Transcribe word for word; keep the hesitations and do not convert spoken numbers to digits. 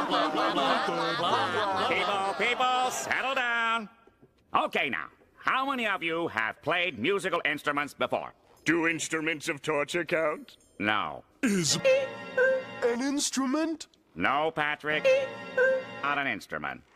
People, people, settle down. Okay, now, how many of you have played musical instruments before? Do instruments of torture count? No. Is an instrument? No, Patrick. Not an instrument.